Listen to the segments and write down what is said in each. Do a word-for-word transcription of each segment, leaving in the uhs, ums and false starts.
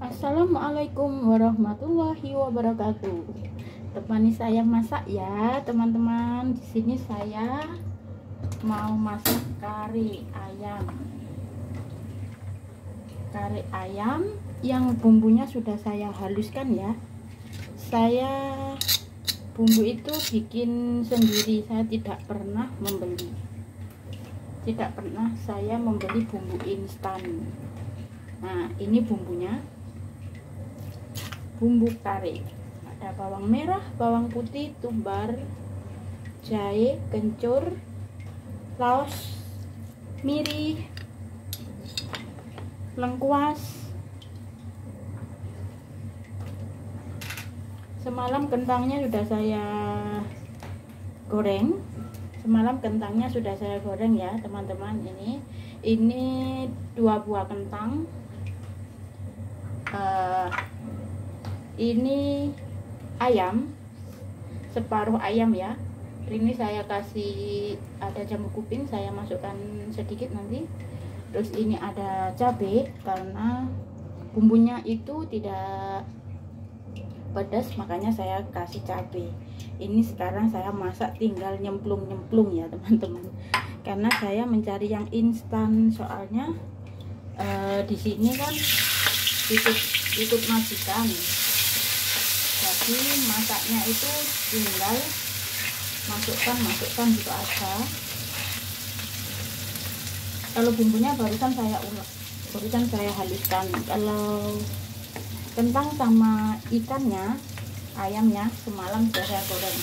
Assalamualaikum warahmatullahi wabarakatuh. Temani saya masak ya, teman-teman. Di sini saya mau masak kari ayam. Kari ayam yang bumbunya sudah saya haluskan ya. Saya bumbu itu bikin sendiri, saya tidak pernah membeli. Tidak pernah saya membeli bumbu instan. Nah, ini bumbunya. Bumbu kari, ada bawang merah, bawang putih, tumbar, jahe, kencur, laos, miri, lengkuas. Semalam kentangnya sudah saya goreng. Semalam kentangnya sudah saya goreng ya, teman-teman. Ini ini dua buah kentang. Uh, ini ayam, separuh ayam ya. Ini saya kasih ada jamur kuping, saya masukkan sedikit nanti. Terus ini ada cabai karena bumbunya itu tidak pedas, makanya saya kasih cabai. Ini sekarang saya masak tinggal nyemplung-nyemplung ya teman-teman, karena saya mencari yang instan. Soalnya eh, di sini kan ikut ikut majikan, jadi masaknya itu tinggal masukkan masukkan gitu aja. Kalau bumbunya barusan saya ulek, barusan saya haluskan. Kalau kentang sama ikannya, ayamnya semalam sudah saya goreng.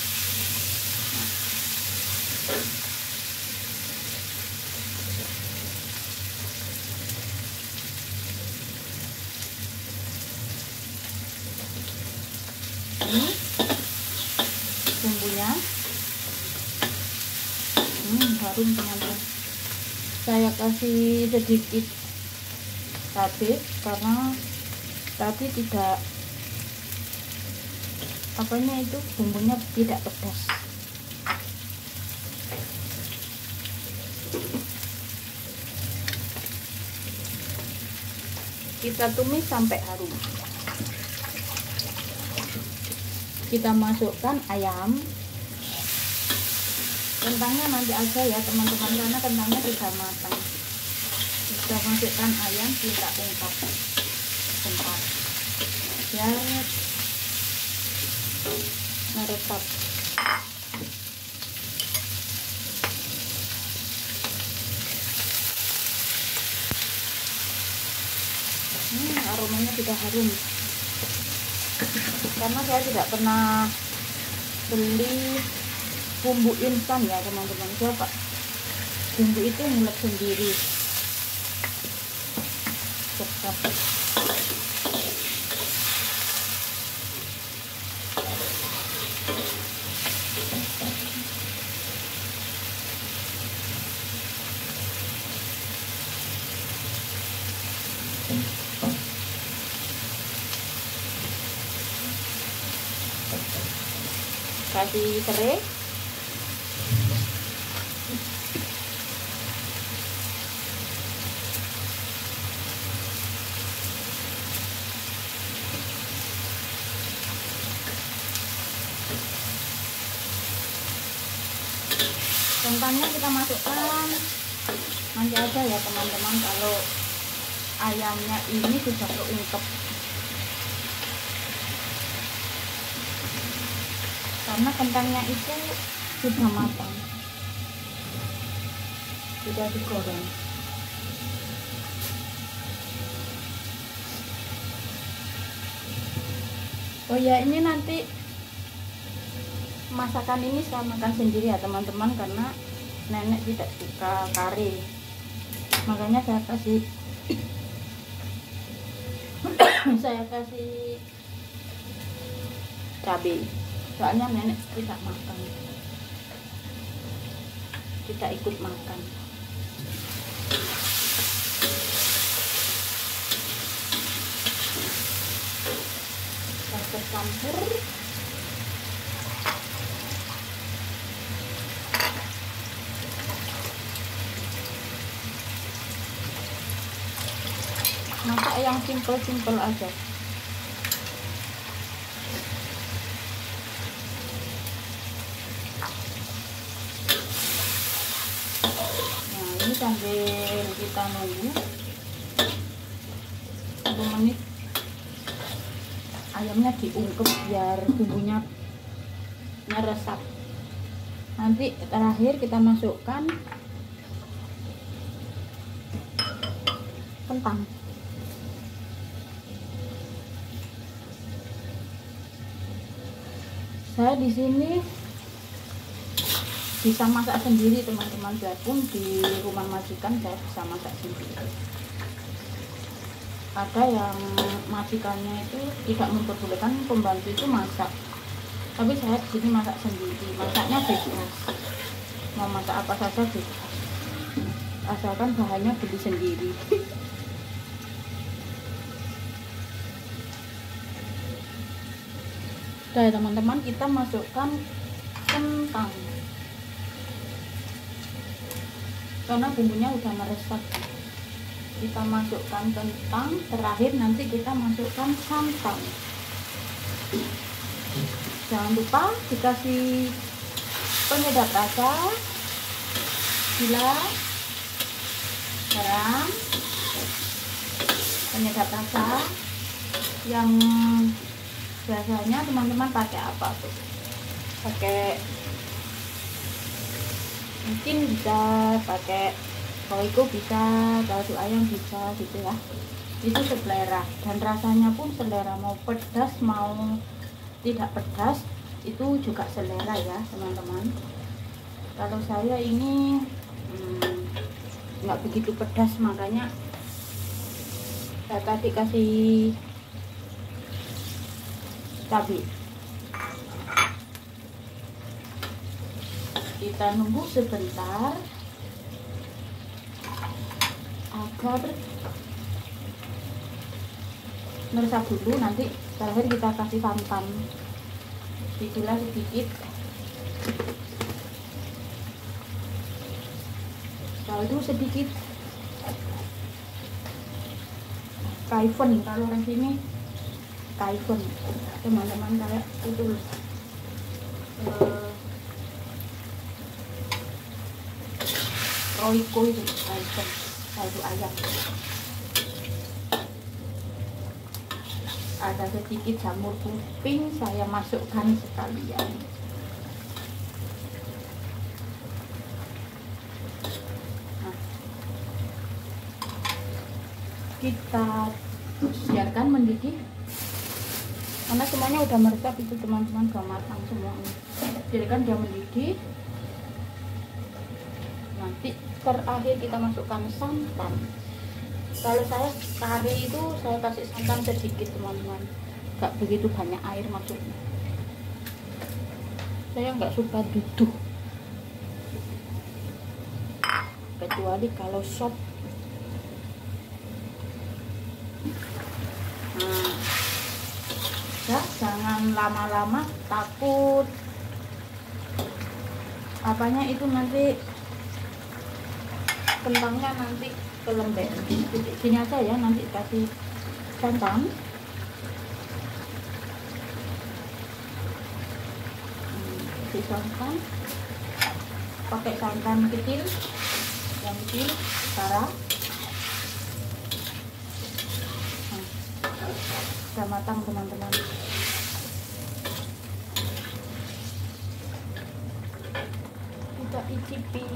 Ini bumbunya, hmm, harum teman-teman. Saya kasih sedikit cabai karena tadi tidak apanya itu bumbunya tidak pedas. Kita tumis sampai harum. Kita masukkan ayam. Kentangnya nanti aja ya teman-teman, karena kentangnya sudah matang. Kita masukkan ayam, kita ungkap sebentar ya, meresap. Hmm, aromanya sudah harum. Karena saya tidak pernah beli bumbu instan ya teman-teman, saya pak bumbu itu ngulek sendiri. Cepat. Kasih serai. Kentangnya kita masukkan nanti aja ya teman-teman, kalau ayamnya ini sudah keungkep. Karena kentangnya itu sudah matang, sudah digoreng. Oh ya, ini nanti masakan ini saya makan sendiri ya teman-teman, karena nenek tidak suka kari, makanya saya kasih saya kasih cabai. Soalnya nenek tidak makan, kita ikut makan. Kita campur. masak yang simple-simple aja. Nah ini sambil kita nunggu satu menit ayamnya diungkep biar bumbunya meresap. Nanti terakhir kita masukkan kentang. Saya di sini bisa masak sendiri teman-teman, biarpun di rumah majikan saya bisa masak sendiri. Ada yang majikannya itu tidak memperbolehkan pembantu itu masak, tapi saya di sini masak sendiri. Masaknya bebas, mau masak apa saja bebas, asalkan bahannya beli sendiri. Oke teman-teman, kita masukkan kentang karena bumbunya udah meresap. Kita masukkan kentang, terakhir nanti kita masukkan santan. Jangan lupa dikasih penyedap rasa, gula, garam, penyedap rasa yang biasanya teman-teman pakai apa tuh? Pakai, mungkin bisa pakai roiko, bisa kaldu ayam, bisa gitu ya. Itu selera dan rasanya pun selera, mau pedas mau tidak pedas itu juga selera ya teman-teman. Kalau saya ini nggak hmm, begitu pedas, makanya saya tadi kasih cabai. Kita nunggu sebentar agar meresap dulu, nanti terakhir kita kasih santan, digula sedikit, kaldu sedikit, kaifon kalau orang sini kaifon teman-teman, kayak itu uh, roiko itu kaifon, kaldu ayam. Ada sedikit jamur kuping, saya masukkan sekalian. Nah, kita biarkan mendidih karena semuanya udah meresap itu teman-teman, udah matang semuanya. Biarkan dia mendidih. Nanti terakhir kita masukkan santan. Kalau saya kari itu saya kasih santan sedikit teman-teman, nggak begitu banyak air maksudnya. Saya nggak suka duduh, kecuali kalau sop. Nah, ya jangan lama-lama, takut apanya itu nanti kentangnya nanti kelembek. Sini aja ya, nanti kasih santan. Kasih santan, pakai santan kecil, yang kecil, garam. Nah, sudah matang teman-teman. Kita icipi.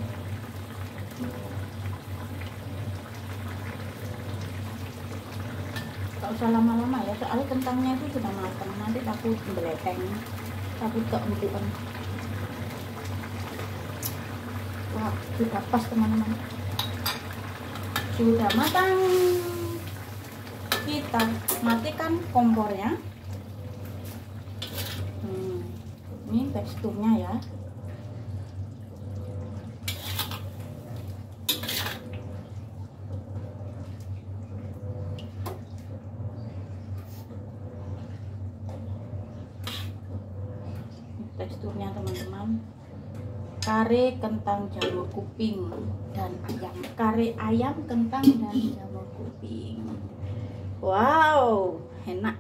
Gak usah lama-lama ya, soalnya kentangnya itu sudah matang, nanti takut beleteng, takut keempuan. Wah, sudah pas teman-teman, sudah matang. Kita matikan kompornya. Hmm, ini teksturnya ya. Teksturnya teman-teman, kare kentang jamur kuping dan ayam, kare ayam kentang dan jamur kuping. Wow, enak.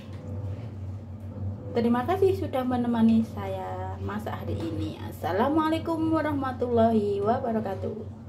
Terima kasih sudah menemani saya masak hari ini. Assalamualaikum warahmatullahi wabarakatuh.